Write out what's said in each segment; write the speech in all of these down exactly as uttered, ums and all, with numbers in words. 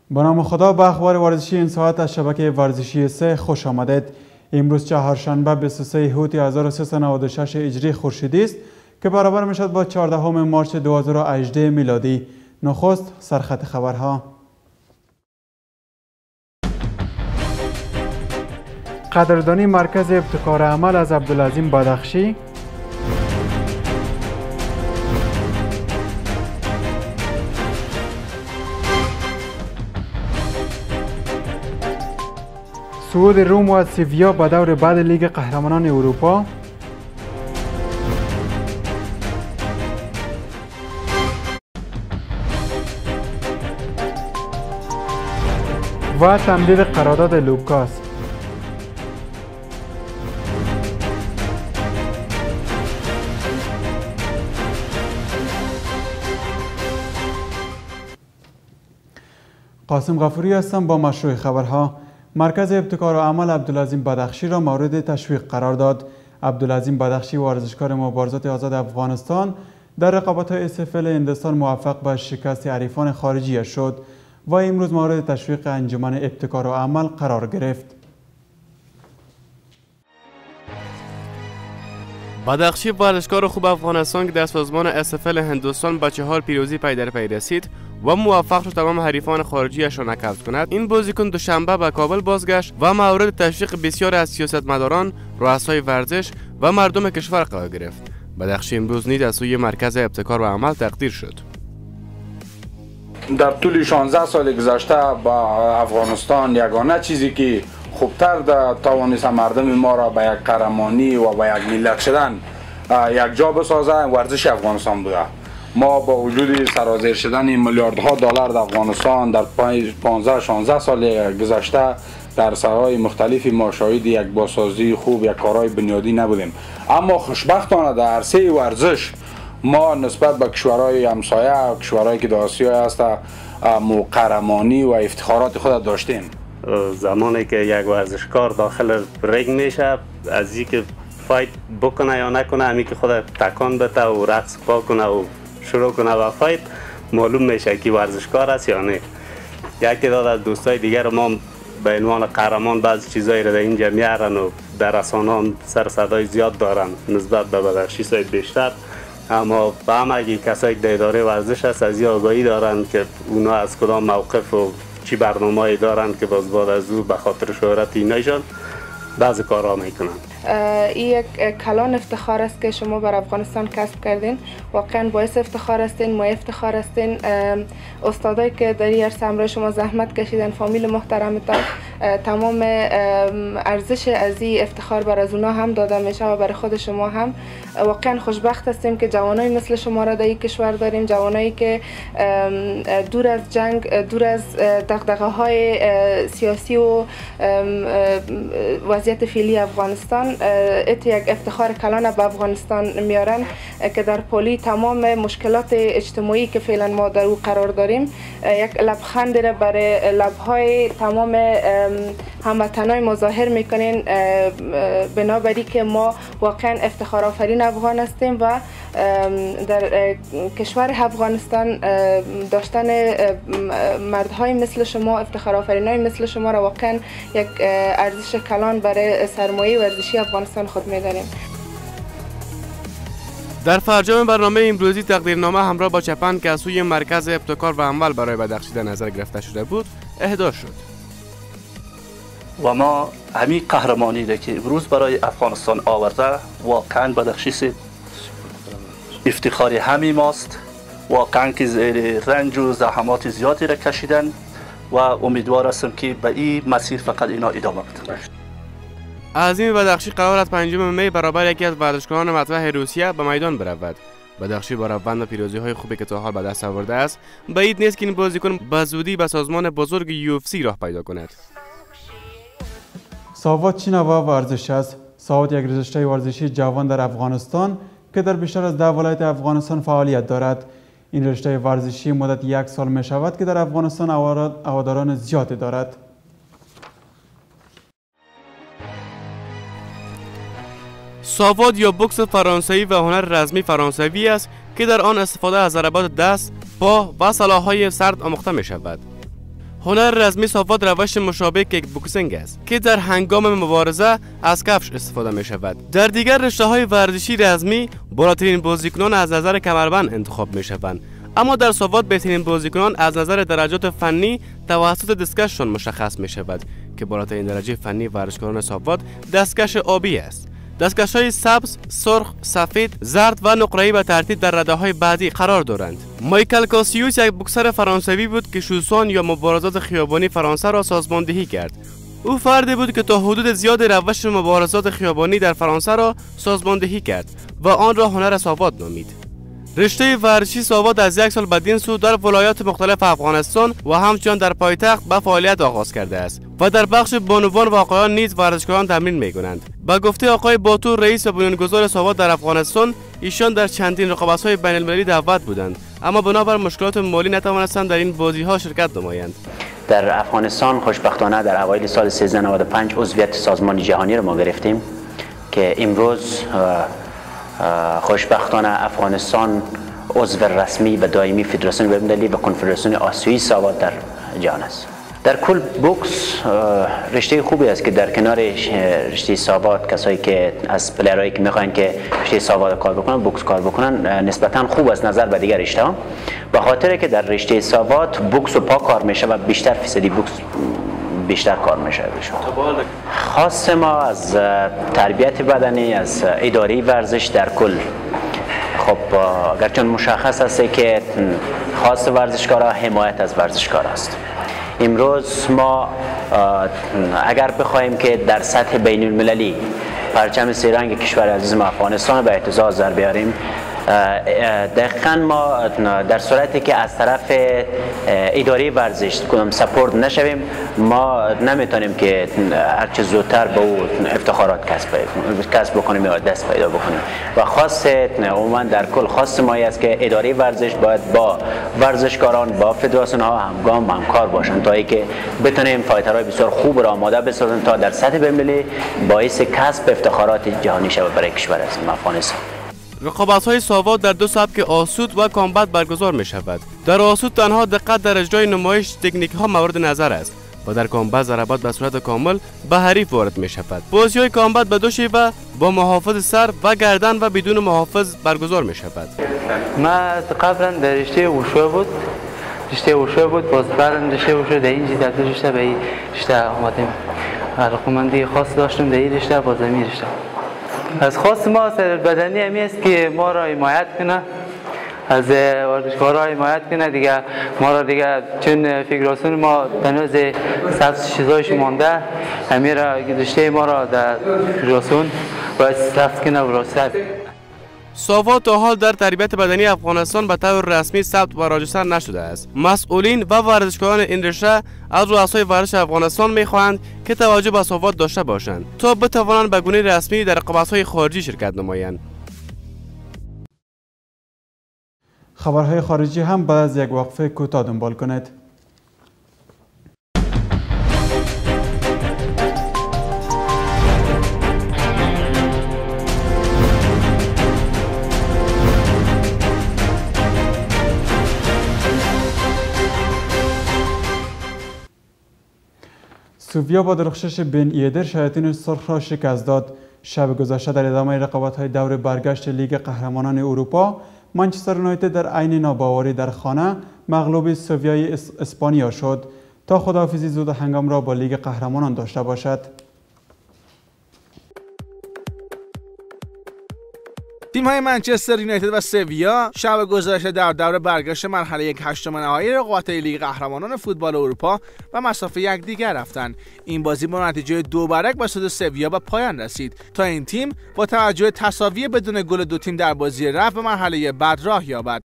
با نام خدا به اخبار ورزشی این ساعت از شبکه ورزشی سه خوش آمدید. امروز چهارشنبه بیست و سه هوتی هزار و سیصد و نود و شش هجری خورشیدی است که برابر میشد با چهاردهم مارس دو هزار و هجده میلادی. نخست سرخط خبرها. قدردانی مرکز ابتکار عمل از عبدالعظیم بدخشی. صعود روم و سیویا به دور بعد لیگ قهرمانان اروپا. و تمدید قرارداد لوکاس. قاسم غفوری هستم با مشروع خبرها. مرکز ابتکار و عمل عبدالعظیم بدخشی را مورد تشویق قرار داد. عبدالعظیم بدخشی ورزشکار مبارزات آزاد افغانستان در رقابت‌های اس اف ال هندوستان موفق به شکست حریفان خارجی شد و امروز مورد تشویق انجمن ابتکار و عمل قرار گرفت. بدخشی ورزشکار خوب افغانستان که در سازمان اس اف ال هندوستان با چهار پیروزی پی در پی رسید و موفق شد تمام حریفان خارجیش را نکبض کند. این بازیکن دوشنبه به کابل بازگشت و مورد تشویق بسیار از سیاستمداران، رؤسای ورزش و مردم کشور قرار گرفت. بدخشی امروز نیز از سوی مرکز ابتکار و عمل تقدیر شد. در طول شانزده سال گذشته با افغانستان یگانه چیزی که خوبتر توانست مردم ما را به یک قهرمانی و به یک ملت شدن یک جا بسازه ورزش افغانستان بوده. ما با وجود سرازیر شدن میلیاردها دلار در افغانستان در پانزده شانزده سال گذشته در سرهای مختلفی ما شاهد یک بازسازی خوب، یک کارهای بنیادی نبودیم. اما خوشبختانه در عرصه ورزش ما نسبت به کشورهای همسایه و کشورهایی که در آسیا هست قهرمانی و افتخارات خود داشتیم. زمانی که یک ورزشکار داخل رینگ میشه، از اینکه فایت بکنه یا نکنه، همین که خود تکان بده و رقص پا کنه و شروع کنه و فایت، معلوم میشه که ورزشکار است یا نه. یکی داد از دوستای دیگر ما به عنوان قهرمان بعضی چیزایی را در اینجا میارن و در رسانه سر صدای زیاد دارن نسبت به بدخشی سایت بیشتر، اما به همه کسایی که در اداره ورزش هست از این آگاهی دارن که اونا از کدام موقف و چی برنامه‌ای دارن که باز بعد از او به خاطر شهرت اینایشان بعضی کارها میکنن. این یک کلان افتخار است که شما بر افغانستان کسب کردین. واقعا باعث افتخار هستین، ما افتخار هستین. استادایی که در این عرصه همراه شما زحمت کشیدن، فامیل محترمتان، تمام ارزش از این افتخار بر از اونا هم داده میشه و برای خود شما هم. واقعا خوشبخت هستیم که جوانای مثل شما را در این کشور داریم، جوانایی که دور از جنگ، دور از دغدغه های سیاسی و وضعیت فعلی افغانستان ات یک افتخار کلان به افغانستان میارن که در پلی تمام مشکلات اجتماعی که فعلا ما در او قرار داریم یک لبخند را برای لبهای تمام هموطنای ما ظاهر میکنین، بنابراین که ما واقعا افتخار آفرین افغان هستیم و در کشور افغانستان داشتن مردهای مثل شما، افتخار آفرینای مثل شما را واقعا یک ارزش کلان برای سرمایه ورزشی افغانستان خود می‌دانیم. در فرجام برنامه امروزی تقدیرنامه همراه با چپن که از سوی مرکز ابتکار و عمل برای بدخشی در نظر گرفته شده بود اهدا شد. و ما همین قهرمانی را که امروز برای افغانستان آورده واقعا بدخشی است، افتخار همه ماست. واقعا که زیر رنج و زحمات زیادی را کشیدن و امیدوار هستم که به این مسیر فقط اینا ادامه بدن. عظیم بدخشی قرار است پنجم می برابر یکی از ورزشکاران مطرح روسیه به میدان برود. بدخشی با روند پیروزی های خوبی که تا حال به دست آورده است، بعید نیست که این بازیکن به زودی به سازمان بزرگ یو اف سی راه پیدا کند. ساوات چی نوع ورزش است؟ ساوات یک رشته ورزشی جوان در افغانستان که در بیشتر از ده ولایت افغانستان فعالیت دارد. این رشته ورزشی مدت یک سال می شود که در افغانستان هواداران زیادی دارد. ساوات یا بوکس فرانسوی و هنر رزمی فرانسوی است که در آن استفاده از ضربات دست، پا و سلاح‌های سرد آموخته می شود. هنر رزمی صافات روش مشابه کیک بوکسینگ است که در هنگام مبارزه از کفش استفاده می شود. در دیگر رشته‌های ورزشی رزمی بالاترین بازیکنان از نظر کمربند انتخاب می شوند، اما در صافات بهترین بازیکنان از نظر درجات فنی توسط دستکششان مشخص می شود که بالاترین درجه فنی ورزشکاران صافات دستکش آبی است. دستکش‌های سبز، سرخ، سفید، زرد و نقره‌ای به ترتیب در رده‌های بعدی قرار دارند. مایکل کاسیوس یک بوکسر فرانسوی بود که شوسان یا مبارزات خیابانی فرانسه را سازماندهی کرد. او فردی بود که تا حدود زیاد روش مبارزات خیابانی در فرانسه را سازماندهی کرد و آن را هنر صافات نامید. رشته ورزشی صافات از یک سال بدین سو در ولایات مختلف افغانستان و همچنین در پایتخت به فعالیت آغاز کرده است و در بخش بانوان و آقایان نیز ورزشکاران تمرین می‌کنند. به گفته آقای باتور رئیس و بنیانگذار صافات در افغانستان، ایشان در چندین رقابت‌های بین‌المللی دعوت بودند اما بنابر مشکلات مالی نتوانستند در این بازی‌ها شرکت نمایند. در افغانستان خوشبختانه در اوایل سال سیزده نود و پنج عضویت سازمان جهانی را ما گرفتیم که امروز خوشبختانه افغانستان عضو رسمی و دائمی فدراسیون بین‌المللی و کنفدراسیون آسیایی صافات در جهان است. در کل بوکس رشته خوبی است که در کنار رشته صافات کسایی که از پلیرایی که میخواین که رشته صافات کار بکنن بوکس کار بکنن نسبتا خوب است نظر به دیگر رشته ها، به خاطر که در رشته صافات بوکس و پا کار میشه و بیشتر فیصدی بوکس بیشتر کار میشه. خاص ما از تربیت بدنی، از اداره ورزش در کل، خب گرچه مشخص است که خاص ورزشکارا حمایت از ورزشکار است. امروز ما اگر بخوایم که در سطح بین المللی پرچم سه‌رنگ کشور عزیز ما افغانستان به اعتزاز در بیاریم، دقیقاً ما در صورتی که از طرف اداره ورزش کدام سپورت نشویم ما نمیتونیم که هرچه زودتر به او افتخارات کسب کسب بکنیم یا دست پیدا بکنیم و خاص عموما در کل خاص ما است که اداره ورزش باید با ورزشکاران با فدراسیون ها همگام همکار باشند تا اینکه بتونیم فایترهای بسیار خوب را آماده بسازیم تا در سطح بین‌المللی باعث کسب افتخارات جهانی شود برای کشور افغانستان. رقابت‌های صافات در دو سبک آسود و کامبت برگزار می شود. در آسود تنها دقت در اجرای نمایش تکنیک‌ها مورد نظر است و در کامبت ضربات به صورت کامل به حریف وارد می شود. بازی‌های کامبت به دو شیوه با محافظ سر و گردن و بدون محافظ برگزار می شود. ما قبلا در رشته وشو بود رشته وشو بود باز بعدم رشته وشو در اینجا در رشته به این رشته آمدیم. علاقمندی خاص داشتم در این رشته باز این رشته. از خاص ما سر بدنی همی است که ما را حمایت کنه، از ورزشکارها حمایت کنه دیگه، ما را دیگه چون فدراسیون ما تنوز سبز چیزایش مانده همی را رشته ما را در فدراسیون باید سبز کنه و راست. صافات تا حال در تربیت بدنی افغانستان به طور رسمی ثبت و راجستر نشده است. مسئولین و ورزشکاران این رشته از رؤسای ورزش افغانستان می‌خواهند که توجه به صافات داشته باشند تا بتوانند به گونه رسمی در رقابت‌های خارجی شرکت نمایند. خبرهای خارجی هم بعد از یک وقفه کوتاه دنبال کنید. سوفیا با درخشش بن ایدر شیاطین سرخ را شکست داد. شب گذشته در ادامه رقابت‌های دور برگشت لیگ قهرمانان اروپا، منچستر یونایتد در عین ناباوری در خانه مغلوب سوفیای اسپانیا شد تا خداحافظی زود هنگام را با لیگ قهرمانان داشته باشد. تیم‌های منچستر یونایتد و سویا شب گذشته در دور برگشت مرحله یک هشتم نهایی رقابت‌های لیگ قهرمانان فوتبال اروپا و مسافه یکدیگر رفتند. این بازی با نتیجه دو برک به سود سویا به پایان رسید تا این تیم با توجه تساوی بدون گل دو تیم در بازی رفت به مرحله بعد راه یابد.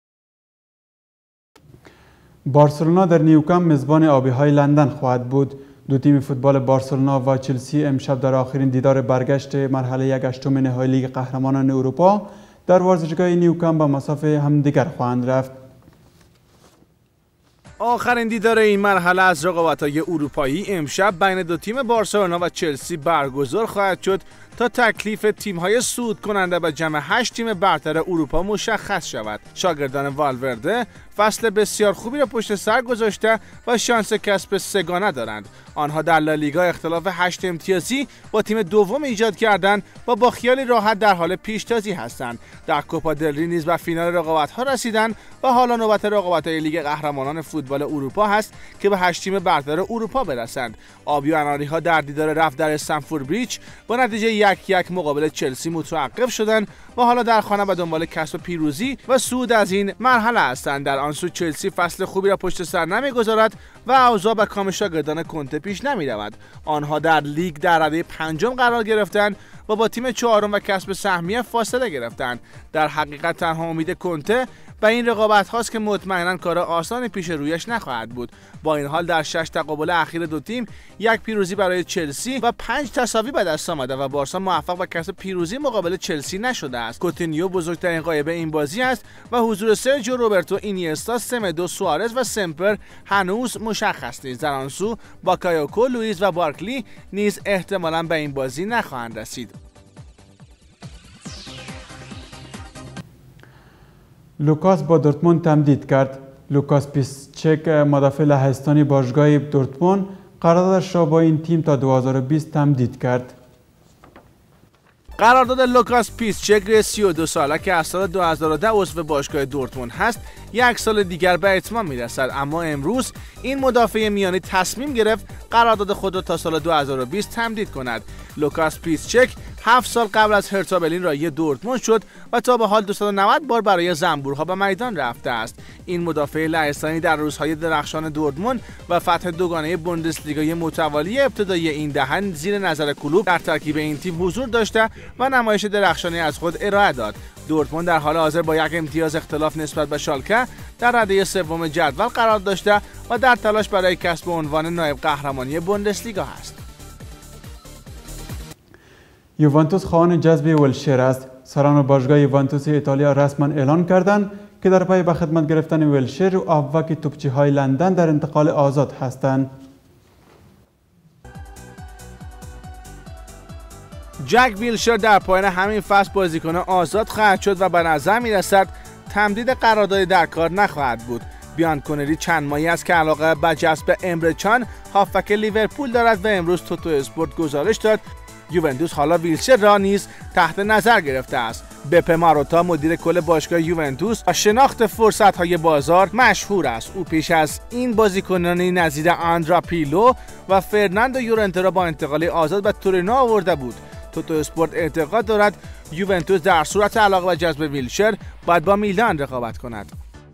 بارسلونا در نیوکامپ میزبان آبی‌های لندن خواهد بود. دو تیم فوتبال بارسلونا و چلسی امشب در آخرین دیدار برگشت مرحله یک هشتم نهایی لیگ قهرمانان اروپا در ورزشگاه نیوکامپ به مسافه همدیگر خواهند رفت. آخرین دیدار این مرحله از رقابت‌های اروپایی امشب بین دو تیم بارسلونا و چلسی برگزار خواهد شد تا تکلیف تیم‌های صعود کننده به جمع هشت تیم برتر اروپا مشخص شود. شاگردان والورده فصل بسیار خوبی را پشت سر گذاشته و شانس کسب سگانه دارند. آنها در لالیگا اختلاف هشت امتیازی با تیم دوم ایجاد کردند و با خیالی راحت در حال پیشتازی هستند. در کوپا دل ری نیز به فینال رقابت‌ها رسیدند و حالا نوبت رقابت‌های لیگ قهرمانان فوتبال اروپا هست که به هشت تیم برتر اروپا برسند. آبی و اناری‌ها در دیدار رفت در استنفورد بریج با نتیجه یک یک مقابل چلسی متوقف شدند و حالا در خانه به دنبال کسب پیروزی و صعود از این مرحله هستند. در آن سو چلسی فصل خوبی را پشت سر نمیگذارد و اوضاع به کام شاگردان کنته پیش نمیرود. آنها در لیگ در رده پنجم قرار گرفتند و با تیم چهارم و کسب سهمیه فاصله گرفتند. در حقیقت تنها امید کنته و این رقابت هاست که مطمئنا کار آسانی پیش رویش نخواهد بود. با این حال در شش تقابل اخیر دو تیم یک پیروزی برای چلسی و پنج تساوی به دست آمده و بارسا موفق به کسب پیروزی مقابل چلسی نشده است. کوتینیو بزرگترین غایبه این بازی است و حضور سرجیو روبرتو، اینیستا، سمدو، سوارز و سمپر هنوز مشخص نیست. در آن سو باکایوکو، لوئیس و بارکلی نیز احتمالاً به این بازی نخواهند رسید. لوکاس با دورتموند تمدید کرد. لوکاس پیسچک مدافع لهستانی باشگاه دورتموند قراردادش را با این تیم تا دو هزار و بیست تمدید کرد. قرارداد لوکاس پیسچک سی و دو ساله که از سال دو هزار و ده عضو باشگاه دورتموند هست یک سال دیگر به اتمام میرسد، اما امروز این مدافع میانی تصمیم گرفت قرارداد خود را تا سال دو هزار و بیست تمدید کند. لوکاس پیسچک هفت سال قبل از هرتا برلین رایی دورتموند شد و تا به حال دویست و نود بار برای زنبورها به میدان رفته است. این مدافع لهستانی در روزهای درخشان دورتموند و فتح دوگانه بوندسلیگای متوالی ابتدایی این دهه زیر نظر کلوب در ترکیب این تیم حضور داشته و نمایش درخشانی از خود ارائه داد. دورتموند در حال حاضر با یک امتیاز اختلاف نسبت به شالکه در رده سوم جدول قرار داشته و در تلاش برای کسب عنوان نایب قهرمانی بوندسلیگا است. یوونتوس خواهان جذب ولشر است. سران باشگاه یوونتوس ایتالیا رسما اعلان کردند که در پی به خدمت گرفتن ولشر و آوک توپچی‌های لندن در انتقال آزاد هستند. جک ویلشر در پایان همین فصل بازیکن آزاد خواهد شد و به نظر می‌رسد تمدید قرارداد در کار نخواهد بود. بیان کنری چند ماهی است که علاقه به جذب امره چان هافبک لیورپول دارد و امروز توتو اسپورت گزارش داد یوونتوس حالا ویلشر را نیز تحت نظر گرفته است. بپه ماروتا مدیر کل باشگاه یوونتوس و شناخت فرصت‌های بازار مشهور است. او پیش از این بازیکنانی نظیر آندرا پیلو و فرناندو یورنته را با انتقال آزاد به تورینو آورده بود. توتو اسپورت اعتقاد دارد یوونتوس در صورت علاقه به جذب ویلشر باید با میلان رقابت کند.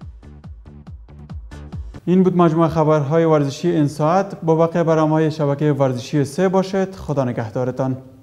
این بود مجموعه خبرهای ورزشی این ساعت. با بقیه برنامه‌های شبکه ورزشی سه باشد. خدا نگهدارتان.